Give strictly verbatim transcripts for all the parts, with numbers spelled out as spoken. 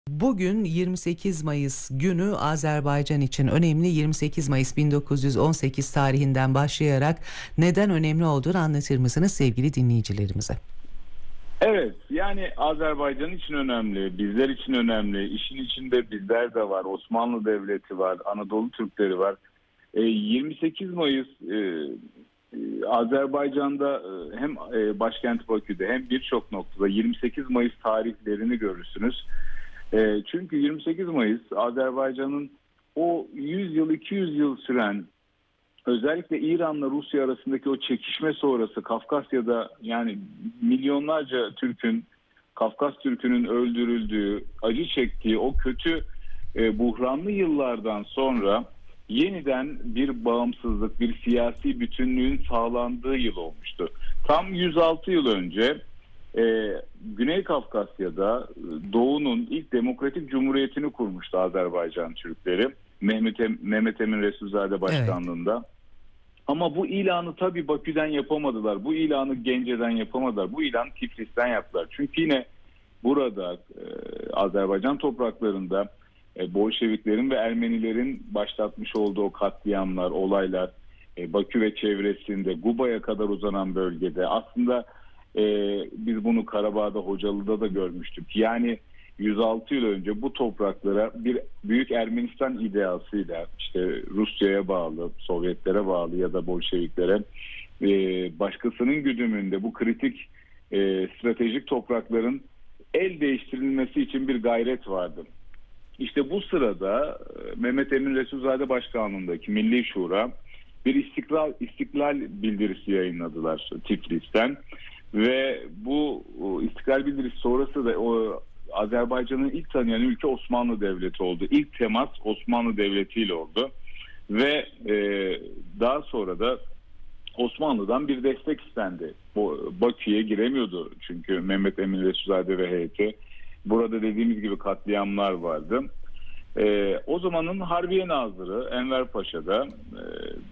Bugün yirmi sekiz Mayıs günü Azerbaycan için önemli. yirmi sekiz Mayıs bin dokuz yüz on sekiz tarihinden başlayarak neden önemli olduğunu anlatır mısınız sevgili dinleyicilerimize? Evet, yani Azerbaycan için önemli, bizler için önemli. İşin içinde bizler de var, Osmanlı Devleti var, Anadolu Türkleri var. E, yirmi sekiz Mayıs e, e, Azerbaycan'da e, hem e, başkent Bakü'de hem birçok noktada yirmi sekiz Mayıs tarihlerini görürsünüz. E, çünkü yirmi sekiz Mayıs Azerbaycan'ın o yüz yıl, iki yüz yıl süren, özellikle İran'la Rusya arasındaki o çekişme sonrası Kafkasya'da yani milyonlarca Türk'ün, Kafkas Türk'ünün öldürüldüğü, acı çektiği o kötü e, buhranlı yıllardan sonra yeniden bir bağımsızlık, bir siyasi bütünlüğün sağlandığı yıl olmuştu. Tam yüz altı yıl önce e, Güney Kafkasya'da Doğu'nun ilk demokratik cumhuriyetini kurmuştu Azerbaycan Türkleri. Mehmet, em, Mehmet Emin Resulzade başkanlığında. Evet. Ama bu ilanı tabii Bakü'den yapamadılar. Bu ilanı Gence'den yapamadılar. Bu ilanı Tiflis'ten yaptılar. Çünkü yine burada e, Azerbaycan topraklarında e, Bolşeviklerin ve Ermenilerin başlatmış olduğu o katliamlar, olaylar, e, Bakü ve çevresinde, Guba'ya kadar uzanan bölgede aslında e, biz bunu Karabağ'da, Hocalı'da da görmüştük. Yani yüz altı yıl önce bu topraklara bir büyük Ermenistan ideasıyla işte Rusya'ya bağlı, Sovyetlere bağlı ya da Bolşeviklere e, başkasının güdümünde bu kritik e, stratejik toprakların el değiştirilmesi için bir gayret vardı. İşte bu sırada Mehmet Emin Resulzade başkanlığındaki Milli Şura bir istiklal, istiklal bildirisi yayınladılar Tiflis'ten ve bu istiklal bildirisi sonrası da o Azerbaycan'ın ilk tanıyan ülke Osmanlı Devleti oldu. İlk temas Osmanlı Devleti ile oldu. Ve e, daha sonra da Osmanlı'dan bir destek istendi. Bakü'ye giremiyordu çünkü Mehmet Emin Resulzade ve heyeti. Burada dediğimiz gibi katliamlar vardı. E, o zamanın Harbiye Nazırı Enver Paşa da e,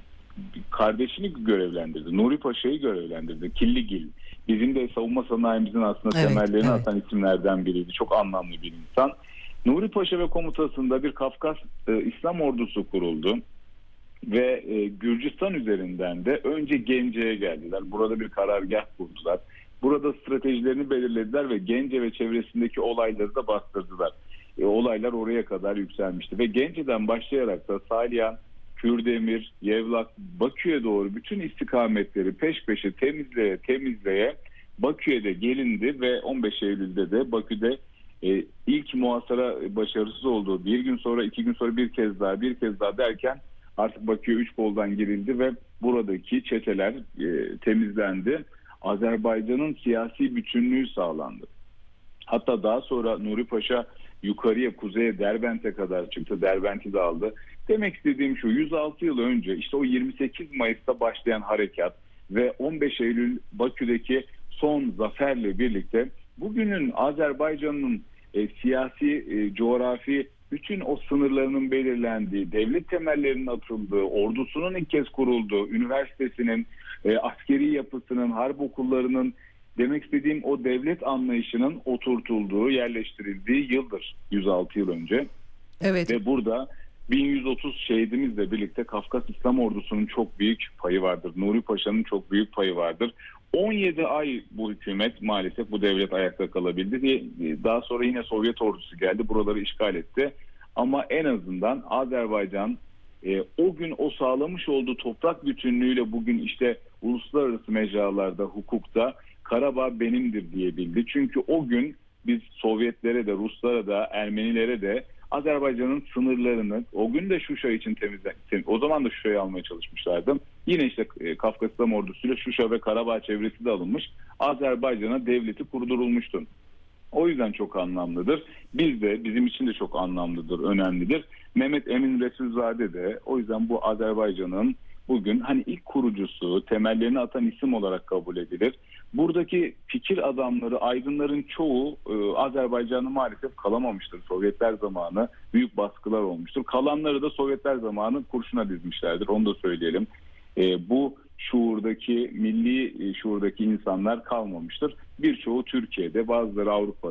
kardeşini görevlendirdi. Nuri Paşa'yı görevlendirdi. Killigil. Bizim de savunma sanayimizin aslında evet, temellerini evet. atan isimlerden biriydi. Çok anlamlı bir insan. Nuri Paşa ve komutasında bir Kafkas e, İslam ordusu kuruldu. Ve e, Gürcistan üzerinden de önce Gence'ye geldiler. Burada bir karargah kurdular. Burada stratejilerini belirlediler ve Gence ve çevresindeki olayları da bastırdılar. E, olaylar oraya kadar yükselmişti. Ve Gence'den başlayarak da Salyan, Kürdemir, Yevlak, Bakü'ye doğru bütün istikametleri peş peşe temizleye temizleye Bakü'ye de gelindi ve on beş Eylül'de de Bakü'de e, ilk muhasara başarısız olduğu bir gün sonra, iki gün sonra bir kez daha, bir kez daha derken artık Bakü'ye üç koldan girildi ve buradaki çeteler e, temizlendi. Azerbaycan'ın siyasi bütünlüğü sağlandı. Hatta daha sonra Nuri Paşa yukarıya, kuzeye, Derbent'e kadar çıktı. Derbent'i de aldı. Demek istediğim şu, yüz altı yıl önce işte o yirmi sekiz Mayıs'ta başlayan harekat ve on beş Eylül Bakü'deki son zaferle birlikte bugünün Azerbaycan'ın e, siyasi, e, coğrafi bütün o sınırlarının belirlendiği, devlet temellerinin atıldığı, ordusunun ilk kez kurulduğu, üniversitesinin, e, askeri yapısının, harp okullarının, demek istediğim o devlet anlayışının oturtulduğu, yerleştirildiği yıldır yüz altı yıl önce. Evet. Ve burada bin yüz otuz şehidimizle birlikte Kafkas İslam Ordusu'nun çok büyük payı vardır. Nuri Paşa'nın çok büyük payı vardır. on yedi ay bu hükümet, maalesef bu devlet ayakta kalabildi. Daha sonra yine Sovyet ordusu geldi, buraları işgal etti. Ama en azından Azerbaycan e, o gün o sağlamış olduğu toprak bütünlüğüyle bugün işte uluslararası mecralarda, hukukta Karabağ benimdir diyebildi. Çünkü o gün biz Sovyetlere de, Ruslara da, Ermenilere de Azerbaycan'ın sınırlarını, o gün de Şuşa için temizle, o zaman da Şuşa'yı almaya çalışmışlardı. Yine işte e, Kafkas İslam Ordusu'yla Şuşa ve Karabağ çevresi de alınmış. Azerbaycan'a devleti kurdurulmuştu. O yüzden çok anlamlıdır. Biz de, bizim için de çok anlamlıdır, önemlidir. Mehmet Emin Resulzade de o yüzden bu Azerbaycan'ın bugün hani ilk kurucusu, temellerini atan isim olarak kabul edilir. Buradaki fikir adamları, aydınların çoğu e, Azerbaycan'ı maalesef kalamamıştır. Sovyetler zamanı büyük baskılar olmuştur. Kalanları da Sovyetler zamanı kurşuna dizmişlerdir. Onu da söyleyelim. E, bu şuurdaki, milli şuurdaki insanlar kalmamıştır. Birçoğu Türkiye'de, bazıları Avrupa'da.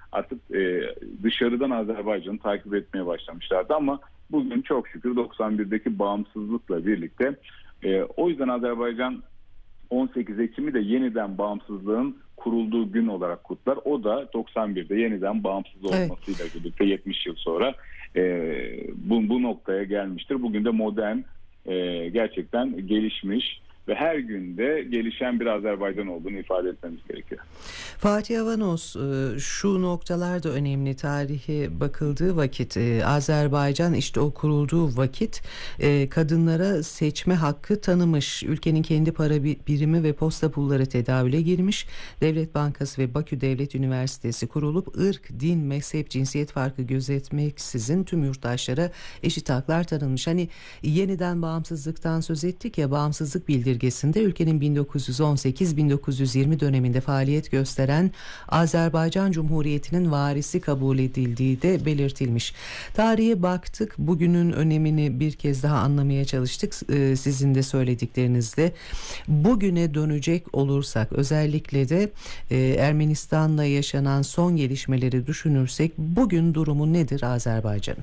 artık e, dışarıdan Azerbaycan'ı takip etmeye başlamışlardı ama bugün çok şükür doksan birdeki bağımsızlıkla birlikte e, o yüzden Azerbaycan on sekiz Ekim'i de yeniden bağımsızlığın kurulduğu gün olarak kutlar. O da doksan birde yeniden bağımsız olmasıyla evet. birlikte yetmiş yıl sonra e, bu, bu noktaya gelmiştir. Bugün de modern, e, gerçekten gelişmiş ve her günde gelişen bir Azerbaycan olduğunu ifade etmemiz gerekiyor. Fatih Avanos, şu noktalar da önemli. Tarihe bakıldığı vakit Azerbaycan işte o kurulduğu vakit kadınlara seçme hakkı tanımış. Ülkenin kendi para birimi ve posta pulları tedavüle girmiş. Devlet Bankası ve Bakü Devlet Üniversitesi kurulup ırk, din, mezhep, cinsiyet farkı gözetmeksizin tüm yurttaşlara eşit haklar tanınmış. Hani yeniden bağımsızlıktan söz ettik ya, bağımsızlık bildirgesinde ülkenin bin dokuz yüz on sekiz bin dokuz yüz yirmi döneminde faaliyet gösteren Azerbaycan Cumhuriyeti'nin varisi kabul edildiği de belirtilmiş. Tarihe baktık, bugünün önemini bir kez daha anlamaya çalıştık ee, sizin de söylediklerinizde. Bugüne dönecek olursak, özellikle de e, Ermenistan'la yaşanan son gelişmeleri düşünürsek, bugün durumu nedir Azerbaycan'ın?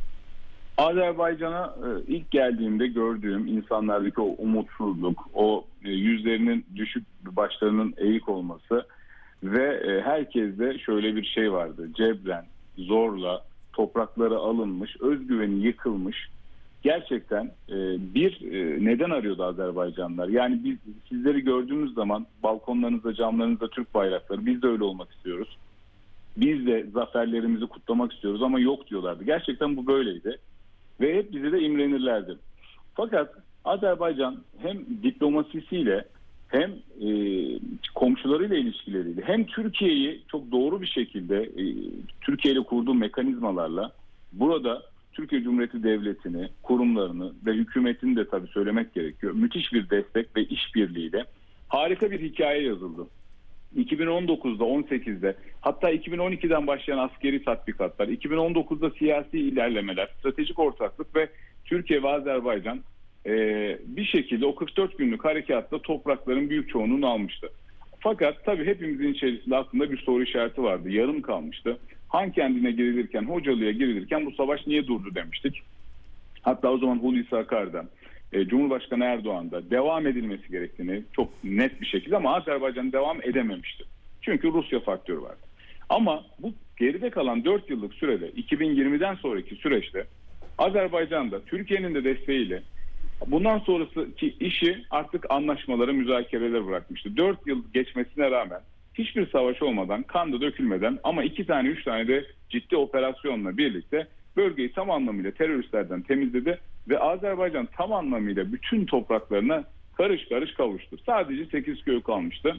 Azerbaycan'a ilk geldiğimde gördüğüm insanlardaki o umutsuzluk, o yüzlerinin düşük, başlarının eğik olması ve herkeste şöyle bir şey vardı: cebren, zorla toprakları alınmış, özgüveni yıkılmış. Gerçekten bir neden arıyordu Azerbaycanlılar? Yani biz sizleri gördüğümüz zaman balkonlarınızda, camlarınızda Türk bayrakları, biz de öyle olmak istiyoruz. Biz de zaferlerimizi kutlamak istiyoruz ama yok diyorlardı. Gerçekten bu böyleydi. Ve hep bize de imrenirlerdi. Fakat Azerbaycan hem diplomasisiyle hem e, komşularıyla ilişkileriyle hem Türkiye'yi çok doğru bir şekilde e, Türkiye ile kurduğu mekanizmalarla burada Türkiye Cumhuriyeti Devleti'ni, kurumlarını ve hükümetini de tabii söylemek gerekiyor. Müthiş bir destek ve işbirliğiyle harika bir hikaye yazıldı. iki bin on dokuzda, on sekizde, hatta iki bin on ikiden başlayan askeri tatbikatlar, iki bin on dokuzda siyasi ilerlemeler, stratejik ortaklık ve Türkiye ve Azerbaycan e, bir şekilde o kırk dört günlük harekatta toprakların büyük çoğunluğunu almıştı. Fakat tabii hepimizin içerisinde aslında bir soru işareti vardı. Yarım kalmıştı. Han kendine girilirken, Hocalı'ya girilirken bu savaş niye durdu demiştik. Hatta o zaman Hulusi Akar'da, Cumhurbaşkanı Erdoğan'da devam edilmesi gerektiğini çok net bir şekilde, ama Azerbaycan devam edememişti. Çünkü Rusya faktörü vardı. Ama bu geride kalan dört yıllık sürede, iki bin yirmiden sonraki süreçte Azerbaycan'da Türkiye'nin de desteğiyle bundan sonraki işi artık anlaşmalara, müzakerelere bırakmıştı. dört yıl geçmesine rağmen hiçbir savaş olmadan, kan da dökülmeden ama iki tane, üç tane de ciddi operasyonla birlikte bölgeyi tam anlamıyla teröristlerden temizledi ve Azerbaycan tam anlamıyla bütün topraklarına karış karış kavuştu. Sadece Sekizköy kalmıştı.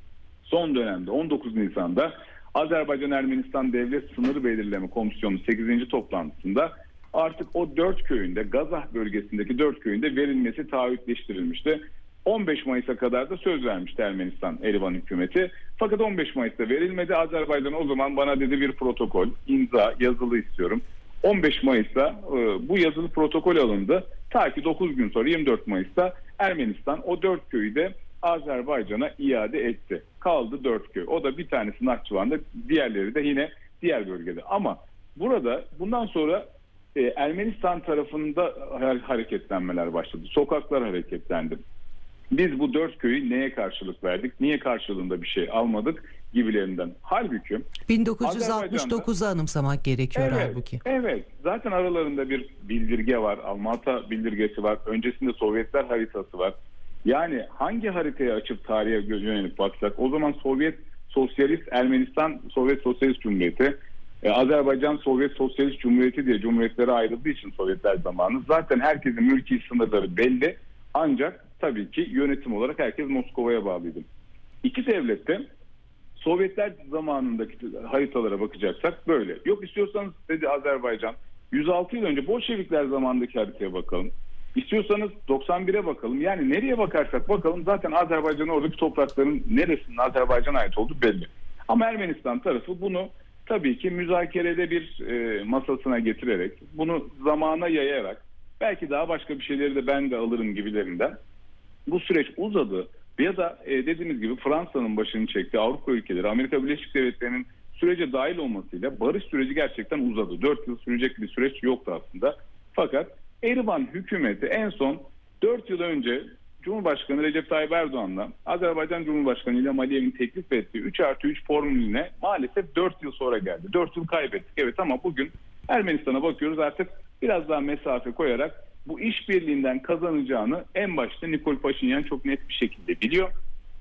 Son dönemde on dokuz Nisan'da Azerbaycan-Ermenistan Devlet Sınır Belirleme Komisyonu sekizinci toplantısında artık o dört köyünde, Gazah bölgesindeki dört köyünde verilmesi taahhütleştirilmişti. on beş Mayıs'a kadar da söz vermişti Ermenistan Erivan hükümeti. Fakat on beş Mayıs'ta verilmedi. Azerbaycan o zaman bana dedi bir protokol, imza, yazılı istiyorum. on beş Mayıs'ta e, bu yazılı protokol alındı. Ta ki dokuz gün sonra yirmi dört Mayıs'ta Ermenistan o dört köyü de Azerbaycan'a iade etti. Kaldı dört köy. O da bir tanesi Nahçıvan'da, diğerleri de yine diğer bölgede. Ama burada bundan sonra e, Ermenistan tarafında hareketlenmeler başladı. Sokaklar hareketlendi. Biz bu dört köyü neye karşılık verdik? Niye karşılığında bir şey almadık gibilerinden. Halbuki bin dokuz yüz altmış dokuzu anımsamak gerekiyor evet, halbuki. Evet. Zaten aralarında bir bildirge var. Almata bildirgesi var. Öncesinde Sovyetler haritası var. Yani hangi haritayı açıp tarihe yönelip baksak, o zaman Sovyet Sosyalist Ermenistan Sovyet Sosyalist Cumhuriyeti, e, Azerbaycan Sovyet Sosyalist Cumhuriyeti diye cumhuriyetlere ayrıldığı için Sovyetler zamanı zaten herkesin mülki sınırları belli. Ancak tabii ki yönetim olarak herkes Moskova'ya bağlıydı. İki devlet de Sovyetler zamanındaki haritalara bakacaksak böyle. Yok istiyorsanız dedi Azerbaycan, yüz altı yıl önce Bolşevikler zamanındaki haritaya bakalım. İstiyorsanız doksan bire bakalım. Yani nereye bakarsak bakalım zaten Azerbaycan'ın oradaki toprakların neresinin Azerbaycan'a ait olduğu belli. Ama Ermenistan tarafı bunu tabii ki müzakerede bir e, masasına getirerek, bunu zamana yayarak, belki daha başka bir şeyleri de ben de alırım gibilerinden bu süreç uzadı. Ya da e, dediğimiz gibi Fransa'nın başını çekti, Avrupa ülkeleri, Amerika Birleşik Devletleri'nin sürece dahil olmasıyla barış süreci gerçekten uzadı. dört yıl sürecek bir süreç yoktu aslında. Fakat Erivan hükümeti en son dört yıl önce Cumhurbaşkanı Recep Tayyip Erdoğan'la Azerbaycan Cumhurbaşkanı İlham Aliyev'in teklif ettiği üç artı üç formülüne maalesef dört yıl sonra geldi. dört yıl kaybettik evet, ama bugün Ermenistan'a bakıyoruz, artık biraz daha mesafe koyarak bu işbirliğinden kazanacağını en başta Nikol Paşinyan çok net bir şekilde biliyor.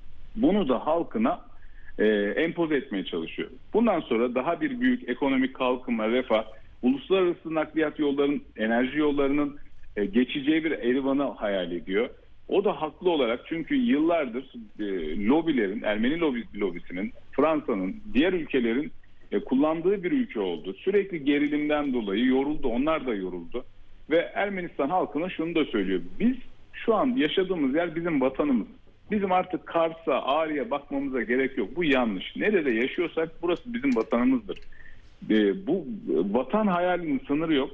Bunu da halkına e, empoze etmeye çalışıyor. Bundan sonra daha bir büyük ekonomik kalkınma, refah, uluslararası nakliyat yollarının, enerji yollarının e, geçeceği bir Erivan'ı hayal ediyor. O da haklı olarak, çünkü yıllardır e, lobilerin, Ermeni lobi, lobisinin, Fransa'nın, diğer ülkelerin e, kullandığı bir ülke oldu. Sürekli gerilimden dolayı yoruldu, onlar da yoruldu. Ve Ermenistan halkına şunu da söylüyor: biz şu an yaşadığımız yer bizim vatanımız. Bizim artık Kars'a, Ağrı'ya bakmamıza gerek yok. Bu yanlış. Nerede yaşıyorsak burası bizim vatanımızdır. E, bu vatan hayalinin sınırı yok.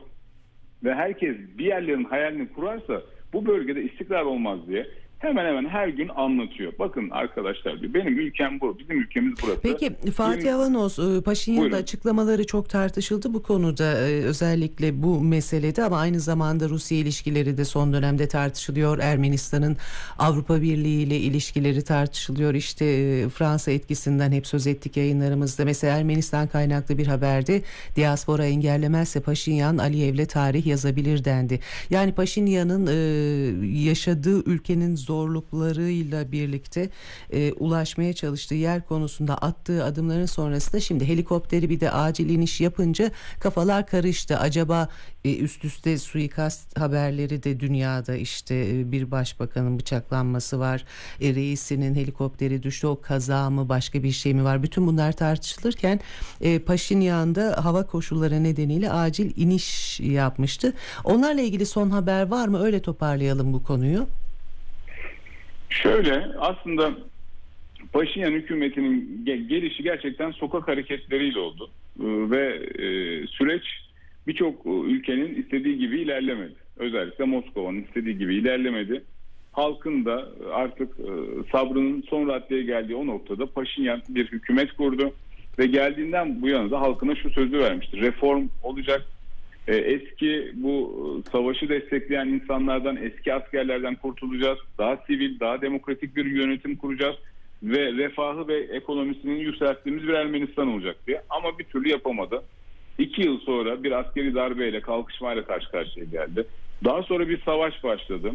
Ve herkes bir yerlerin hayalini kurarsa bu bölgede istikrar olmaz diye hemen hemen her gün anlatıyor. Bakın arkadaşlar diyor, benim ülkem bu, bizim ülkemiz burası. Peki Fatih Avanos, Paşinyan'ın açıklamaları çok tartışıldı bu konuda, özellikle bu meselede, ama aynı zamanda Rusya ilişkileri de son dönemde tartışılıyor. Ermenistan'ın Avrupa Birliği ile ilişkileri tartışılıyor. İşte Fransa etkisinden hep söz ettik yayınlarımızda. Mesela Ermenistan kaynaklı bir haberde diaspora engellemezse Paşinyan Aliyev'le tarih yazabilir dendi. Yani Paşinyan'ın e, yaşadığı ülkenin zorluklarıyla birlikte e, ulaşmaya çalıştığı yer konusunda attığı adımların sonrasında şimdi helikopteri bir de acil iniş yapınca kafalar karıştı. Acaba e, üst üste suikast haberleri de dünyada, işte e, bir başbakanın bıçaklanması var, e, reisinin helikopteri düştü, o kaza mı, başka bir şey mi var? Bütün bunlar tartışılırken e, Paşinyan da hava koşulları nedeniyle acil iniş yapmıştı. Onlarla ilgili son haber var mı? Öyle toparlayalım bu konuyu. Şöyle, aslında Paşinyan hükümetinin gelişi gerçekten sokak hareketleriyle oldu. Ve e, süreç birçok ülkenin istediği gibi ilerlemedi. Özellikle Moskova'nın istediği gibi ilerlemedi. Halkın da artık e, sabrının son raddeye geldiği o noktada Paşinyan bir hükümet kurdu. Ve geldiğinden bu yana da halkına şu sözü vermiştir: reform olacak. Eski bu savaşı destekleyen insanlardan, eski askerlerden kurtulacağız. Daha sivil, daha demokratik bir yönetim kuracağız. Ve refahı ve ekonomisini yükselttiğimiz bir Ermenistan olacak diye. Ama bir türlü yapamadı. İki yıl sonra bir askeri darbeyle, kalkışmayla karşı karşıya geldi. Daha sonra bir savaş başladı.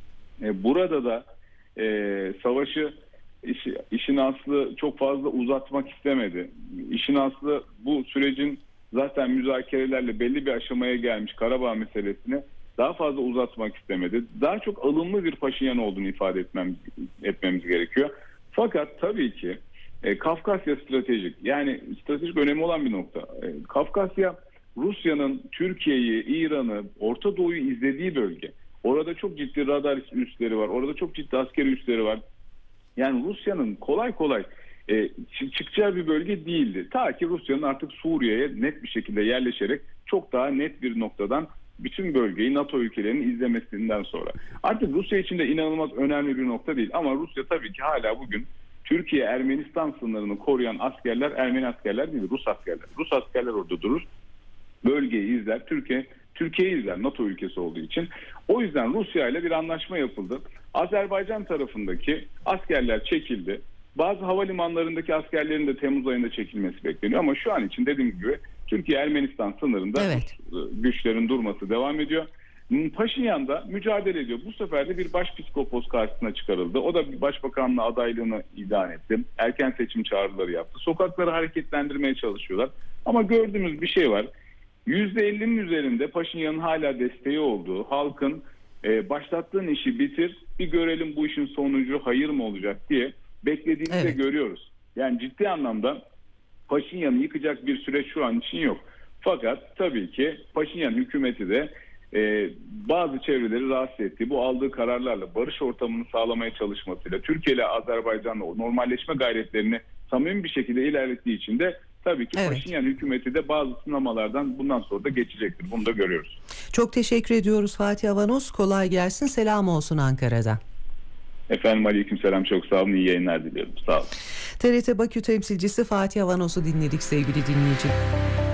Burada da e, savaşı, iş, işin aslı çok fazla uzatmak istemedi. İşin aslı bu sürecin zaten müzakerelerle belli bir aşamaya gelmiş Karabağ meselesini daha fazla uzatmak istemedi. Daha çok alımlı bir Paşinyan olduğunu ifade etmem, etmemiz gerekiyor. Fakat tabii ki e, Kafkasya stratejik, yani stratejik önemi olan bir nokta. E, Kafkasya, Rusya'nın Türkiye'yi, İran'ı, Orta Doğu'yu izlediği bölge. Orada çok ciddi radar üsleri var. Orada çok ciddi askeri üsleri var. Yani Rusya'nın kolay kolay E, çıkacağı bir bölge değildi. Ta ki Rusya'nın artık Suriye'ye net bir şekilde yerleşerek çok daha net bir noktadan bütün bölgeyi NATO ülkelerinin izlemesinden sonra. Artık Rusya için de inanılmaz önemli bir nokta değil. Ama Rusya tabii ki hala bugün Türkiye-Ermenistan sınırını koruyan askerler Ermeni askerler değil, Rus askerler. Rus askerler orada durur, bölgeyi izler, Türkiye Türkiye'yi izler, NATO ülkesi olduğu için. O yüzden Rusya ile bir anlaşma yapıldı. Azerbaycan tarafındaki askerler çekildi. Bazı havalimanlarındaki askerlerin de Temmuz ayında çekilmesi bekleniyor. Ama şu an için dediğim gibi Türkiye-Ermenistan sınırında evet, güçlerin durması devam ediyor. Paşinyan da mücadele ediyor. Bu sefer de bir başpiskopos karşısına çıkarıldı. O da bir başbakanlığa adaylığını ilan etti. Erken seçim çağrıları yaptı. Sokakları hareketlendirmeye çalışıyorlar. Ama gördüğümüz bir şey var. yüzde ellinin üzerinde Paşinyan'ın hala desteği olduğu, halkın e, başlattığın işi bitir, bir görelim bu işin sonucu hayır mı olacak diye beklediğimizi evet. de görüyoruz. Yani ciddi anlamda Paşinyan'ı yıkacak bir süreç şu an için yok. Fakat tabii ki Paşinyan hükümeti de e, bazı çevreleri rahatsız ettiği, bu aldığı kararlarla barış ortamını sağlamaya çalışmasıyla, Türkiye ile Azerbaycan'la o normalleşme gayretlerini samimi bir şekilde ilerlettiği için de tabii ki evet. Paşinyan hükümeti de bazı sınamalardan bundan sonra da geçecektir. Bunu da görüyoruz. Çok teşekkür ediyoruz Fatih Avanos. Kolay gelsin. Selam olsun Ankara'da. Efendim aleykümselam, çok sağ olun, iyi yayınlar diliyorum. Sağ olun. T R T Bakü temsilcisi Fatih Avanos'u dinledik sevgili dinleyici.